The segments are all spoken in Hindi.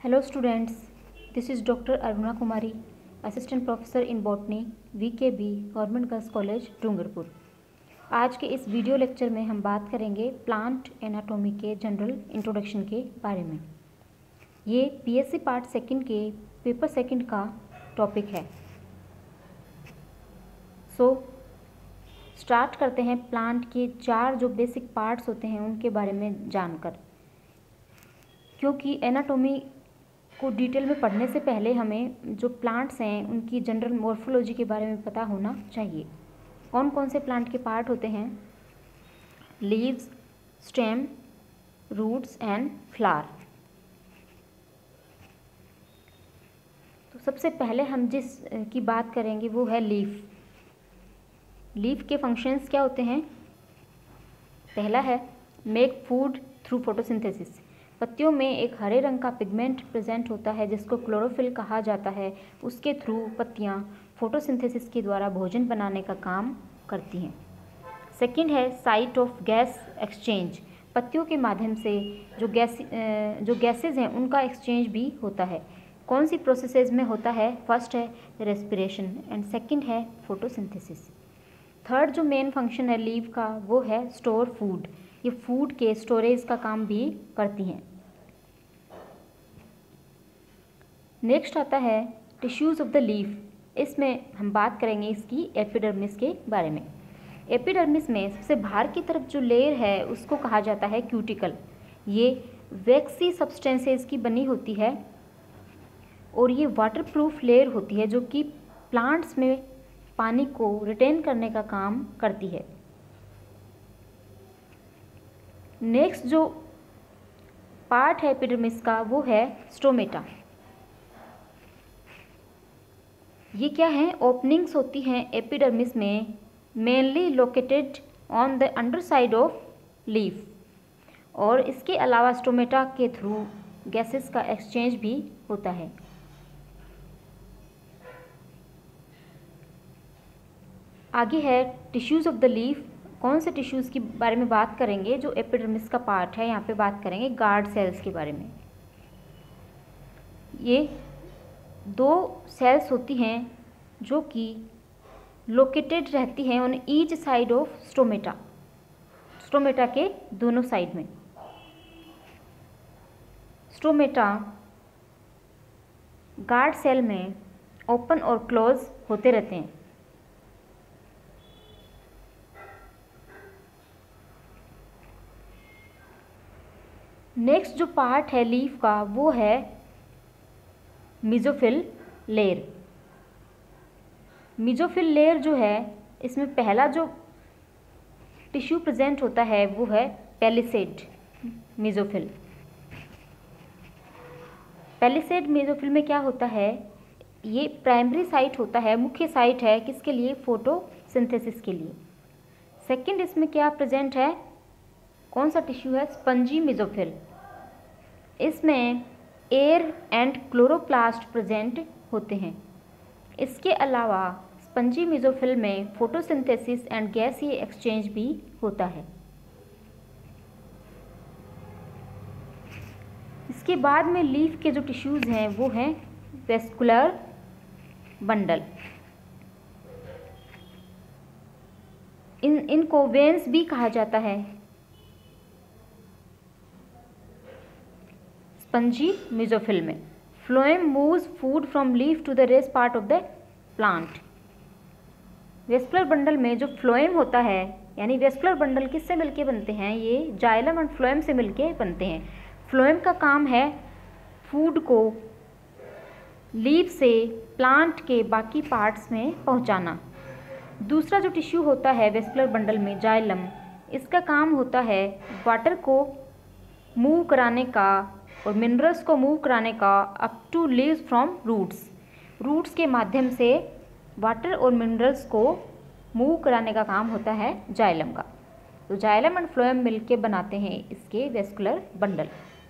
Hello students, this is Dr. Aruna Kumari, Assistant Professor in Botany, VKB, government girls college Dungarpur. आज के इस वीडियो लेक्चर में हम बात करेंगे प्लांट एनाटॉमी के जनरल इंट्रोडक्शन के बारे में। ये PSC पार्ट सेकंड के पेपर सेकंड का टॉपिक है। स्टार्ट करते हैं प्लांट के 4 जो बेसिक पार्ट्स होते हैं उनके बारे में जानकर, क्योंकि एनाटॉमी को डिटेल में पढ़ने से पहले हमें जो प्लांट्स हैं उनकी जनरल मॉर्फोलॉजी के बारे में पता होना चाहिए। कौन कौन से प्लांट के पार्ट होते हैं? Leaves, stem, roots and flower. तो सबसे पहले हम जिस की बात करेंगे वो है लीफ। लीफ के फंक्शंस क्या होते हैं? पहला है मेक फूड थ्रू फोटोसिंथेसिस। पत्तियों में एक हरे रंग का पिगमेंट प्रेजेंट होता है जिसको क्लोरोफिल कहा जाता है। उसके थ्रू पत्तियां फोटोसिंथेसिस के द्वारा भोजन बनाने का काम करती हैं। सेकंड है साइट ऑफ गैस एक्सचेंज। पत्तियों के माध्यम से जो गैसेज हैं उनका एक्सचेंज भी होता है। कौन सी प्रोसेसेस में होता है? फर्स्ट है रेस्पिरेशन एंड सेकंड है फोटोसिंथेसिस। थर्ड जो मेन फंक्शन है लीफ का वो है स्टोर फूड। ये फूड के स्टोरेज का काम भी करती हैं। नेक्स्ट आता है टिश्यूज़ ऑफ द लीफ। इसमें हम बात करेंगे इसकी एपिडर्मिस के बारे में। एपिडर्मिस में सबसे बाहर की तरफ जो लेयर है उसको कहा जाता है क्यूटिकल। ये वैक्सी सब्सटेंसेस की बनी होती है और ये वाटरप्रूफ लेयर होती है जो कि प्लांट्स में पानी को रिटेन करने का काम करती है। नेक्स्ट जो पार्ट है एपिडर्मिस का वो है स्टोमेटा। ये क्या है? ओपनिंग्स होती हैं एपिडर्मिस में, mainly located on the underside of leaf. और इसके अलावा स्टोमेटा के थ्रू गैसेस का एक्सचेंज भी होता है। आगे है टिश्यूज़ ऑफ द लीफ। कौन से टिश्यूज़ के बारे में बात करेंगे? जो एपिडर्मिस का पार्ट है यहाँ पे बात करेंगे गार्ड सेल्स के बारे में। ये 2 सेल्स होती हैं जो कि लोकेटेड रहती हैं on each side of stomata. Stomata के दोनों साइड में। स्टोमेटा गार्ड सेल में ओपन और क्लोज होते रहते हैं। नेक्स्ट जो पार्ट है लीफ का वो है मेसोफिल लेयर। मेसोफिल लेयर जो है इसमें पहला जो टिश्यू प्रेजेंट होता है वो है पैलिसेड मेसोफिल। पैलिसेड मेसोफिल में क्या होता है? ये प्राइमरी साइट होता है, मुख्य साइट है किसके लिए? फोटोसिंथेसिस के लिए। सेकंड इसमें क्या प्रेजेंट है? कौन सा टिश्यू है? Spongy mesophyll. इसमें एयर एंड क्लोरोप्लास्ट प्रेजेंट होते हैं। इसके अलावा स्पंजी मेसोफिल में फोटोसिंथेसिस एंड गैसीय एक्सचेंज भी होता है। इसके बाद में लीफ के जो टिश्यूज़ हैं वो हैं वेस्कुलर बंडल। इनको वेन्स भी कहा जाता है। स्पंजी मेसोफिल में phloem moves food from leaf to the rest part of the plant. Vascular bundle में जो फ्लोएम होता है, यानी वेस्कुलर बंडल किससे मिलके बनते हैं? ये जाइलम एंड फ्लोएम से मिलके बनते हैं। फ्लोएम का काम है फूड को लीफ से प्लांट के बाकी पार्ट्स में पहुंचाना। दूसरा जो टिश्यू होता है वेस्कुलर बंडल में जाइलम, इसका काम होता है वाटर को मूव कराने का और मिनरल्स को मूव कराने का up to leaves from roots. Roots के माध्यम से वाटर और मिनरल्स को मूव कराने का काम होता है जाइलम का। तो जाइलम एंड फ्लोएम मिलके बनाते हैं इसके वेस्कुलर बंडल।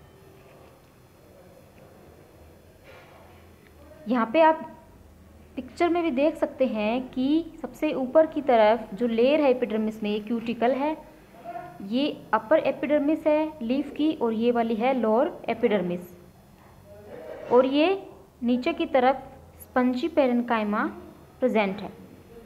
यहाँ पे आप पिक्चर में भी देख सकते हैं कि सबसे ऊपर की तरफ जो लेयर है एपिडर्मिस में, ये क्यूटिकल है, ये अपर एपिडर्मिस है लीफ की और ये वाली है लोअर एपिडर्मिस। और ये नीचे की तरफ स्पंजी पेरेन्काइमा प्रेजेंट है।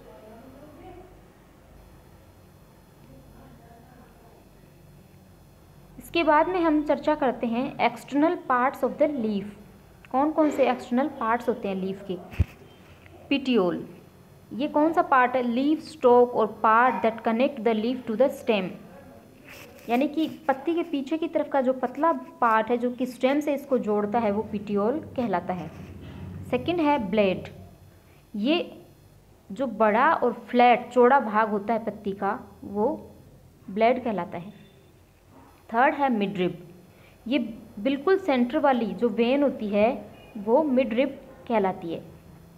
इसके बाद में हम चर्चा करते हैं external parts of the leaf. कौन कौन से एक्सटर्नल पार्ट्स होते हैं लीफ के? पिटियोल, ये कौन सा पार्ट है? लीफ स्टॉक और part that connect the leaf to the stem, यानी कि पत्ती के पीछे की तरफ का जो पतला पार्ट है जो कि स्टेम से इसको जोड़ता है वो पिटियोल कहलाता है। सेकंड है ब्लेड, ये जो बड़ा और फ्लैट चौड़ा भाग होता है पत्ती का वो ब्लेड कहलाता है। थर्ड है मिडरिब, ये बिल्कुल सेंटर वाली जो वेन होती है वो मिडरिब कहलाती है।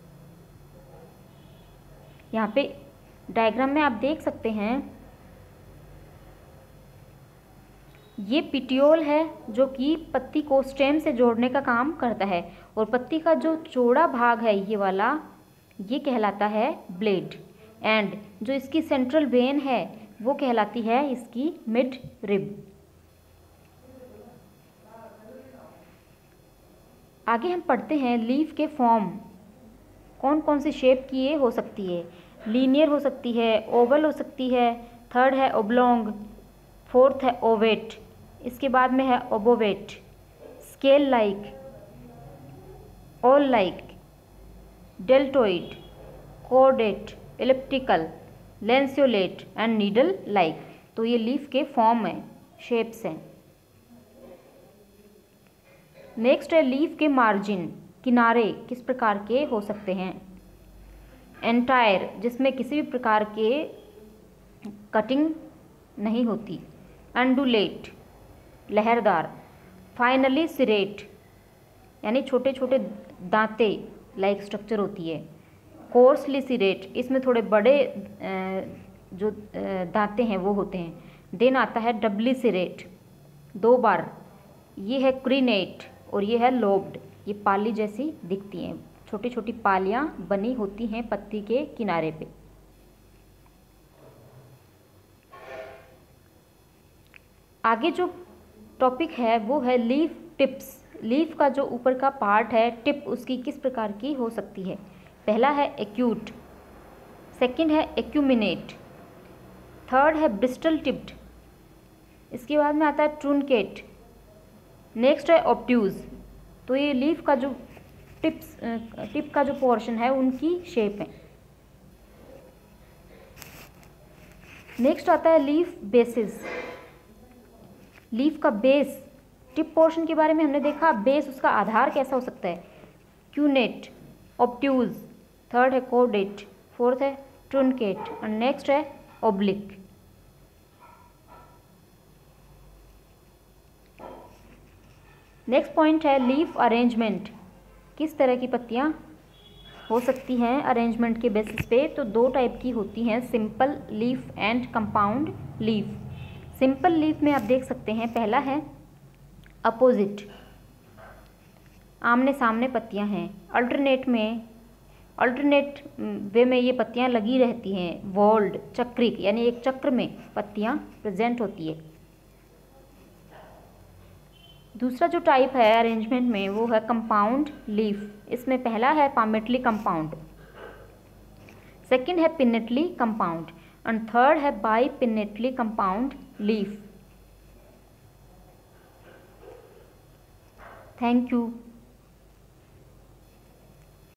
यहाँ पे डायग्राम में आप देख सकते हैं ये पिटियोल है जो कि पत्ती को स्टेम से जोड़ने का काम करता है, और पत्ती का जो चौड़ा भाग है ये वाला ये कहलाता है ब्लेड, एंड जो इसकी सेंट्रल वेन है वो कहलाती है इसकी मिड रिब। आगे हम पढ़ते हैं लीफ के फॉर्म, कौन कौन सी शेप की ये हो सकती है। लीनियर हो सकती है, ओवल हो सकती है, थर्ड है ओब्लोंग, फोर्थ है ओवेट, इसके बाद में है obovate, scale like, awl like, deltoid, cordate, elliptical, lanceolate and needle like. तो ये लीफ के फॉर्म है, शेप्स हैं। नेक्स्ट है लीफ के मार्जिन, किनारे किस प्रकार के हो सकते हैं। एंटायर, जिसमें किसी भी प्रकार के कटिंग नहीं होती। एंडुलेट, लहरदार। फाइनली सिरेट, यानी छोटे छोटे दांते लाइक स्ट्रक्चर होती है। कोर्सली सिरेट, इसमें थोड़े बड़े जो दांते हैं वो होते हैं। देन आता है डबली सिरेट, 2 बार। ये है क्रीनेट और ये है लोब्ड, ये पाली जैसी दिखती हैं, छोटी छोटी पालियां बनी होती हैं पत्ती के किनारे पे। आगे जो टॉपिक है वो है लीफ टिप्स। लीफ का जो ऊपर का पार्ट है टिप उसकी किस प्रकार की हो सकती है। पहला है एक्यूट, सेकंड है एक्यूमिनेट, थर्ड है ब्रिस्टल टिप्ड, इसके बाद में आता है ट्रूनकेट, नेक्स्ट है ऑब्ट्यूज। तो ये लीफ का जो टिप का जो पोर्शन है उनकी शेप है। नेक्स्ट आता है लीफ बेसिस। लीफ का बेस, टिप पोर्शन के बारे में हमने देखा, बेस उसका आधार कैसा हो सकता है। क्यूनेट, ऑब्ट्यूज, थर्ड है कोर्डेट, फोर्थ है ट्रूनकेट और नेक्स्ट है ओब्लिक। नेक्स्ट पॉइंट है लीफ अरेंजमेंट, किस तरह की पत्तियां हो सकती हैं अरेंजमेंट के बेसिस पे। तो 2 टाइप की होती हैं, simple leaf and compound leaf. Simple leaf में आप देख सकते हैं पहला है अपोजिट, आमने सामने पत्तियां हैं। अल्टरनेट वे में ये पत्तियां लगी रहती हैं। वॉल्ड, चक्रिक, यानी एक चक्र में पत्तियां प्रेजेंट होती है। दूसरा जो टाइप है अरेंजमेंट में वो है कंपाउंड लीफ। इसमें पहला है पामेटली कंपाउंड, सेकंड है पिनेटली कंपाउंड एंड थर्ड है bipinnately compound leaf. Thank you.